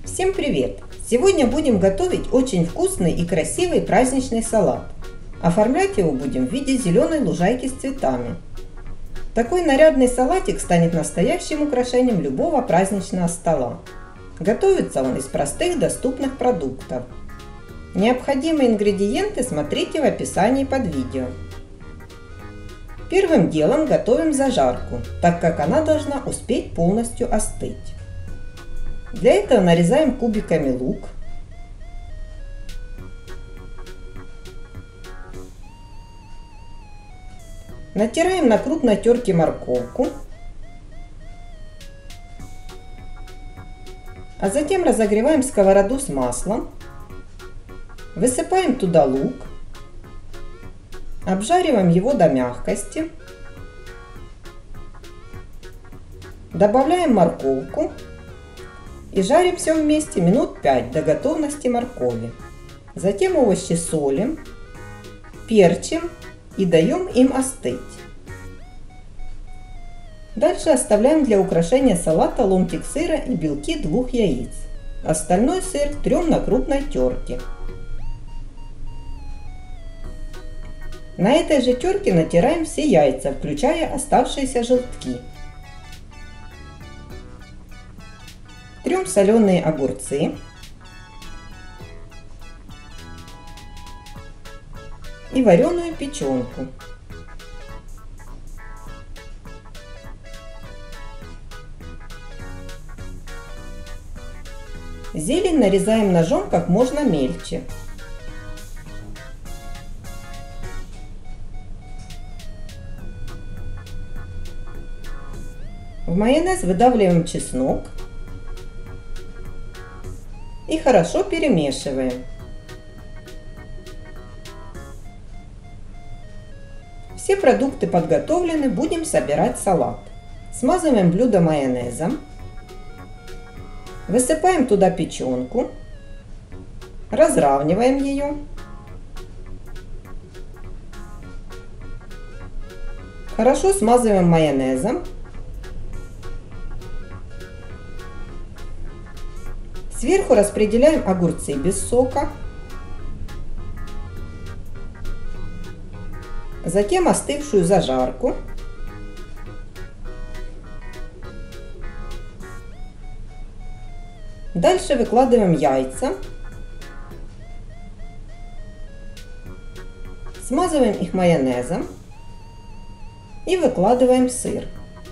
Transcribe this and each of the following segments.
Всем привет! Сегодня будем готовить очень вкусный и красивый праздничный салат. Оформлять его будем в виде зеленой лужайки с цветами. Такой нарядный салатик станет настоящим украшением любого праздничного стола. Готовится он из простых доступных продуктов. Необходимые ингредиенты смотрите в описании под видео. Первым делом готовим зажарку, так как она должна успеть полностью остыть. Для этого нарезаем кубиками лук, натираем на крупной терке морковку, а затем разогреваем сковороду с маслом, высыпаем туда лук, обжариваем его до мягкости, добавляем морковку и жарим все вместе минут 5 до готовности моркови. Затем овощи солим, перчим и даем им остыть. Дальше оставляем для украшения салата ломтик сыра и белки 2 яиц. Остальной сыр трем на крупной терке. На этой же терке натираем все яйца, включая оставшиеся желтки. Трем соленые огурцы и вареную печенку. Зелень нарезаем ножом как можно мельче. В майонез выдавливаем чеснок и хорошо перемешиваем. Все продукты подготовлены, будем собирать салат. Смазываем блюдо майонезом, высыпаем туда печенку, разравниваем ее, хорошо смазываем майонезом. Сверху распределяем огурцы без сока. Затем остывшую зажарку. Дальше выкладываем яйца. Смазываем их майонезом. И выкладываем сыр.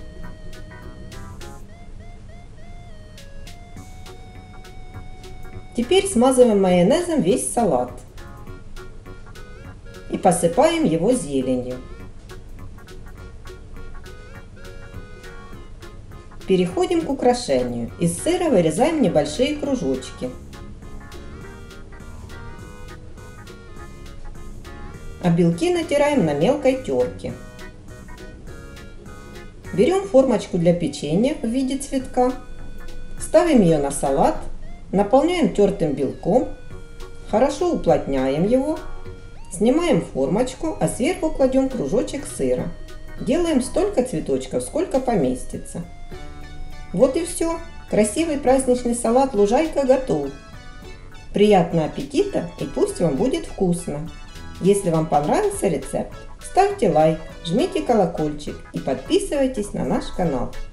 Теперь смазываем майонезом весь салат и посыпаем его зеленью. Переходим к украшению. Из сыра вырезаем небольшие кружочки. А белки натираем на мелкой терке. Берем формочку для печенья в виде цветка, ставим ее на салат. Наполняем тертым белком, хорошо уплотняем его, снимаем формочку, а сверху кладем кружочек сыра. Делаем столько цветочков, сколько поместится. Вот и все. Красивый праздничный салат лужайка готов. Приятного аппетита и пусть вам будет вкусно. Если вам понравился рецепт, ставьте лайк, жмите колокольчик и подписывайтесь на наш канал.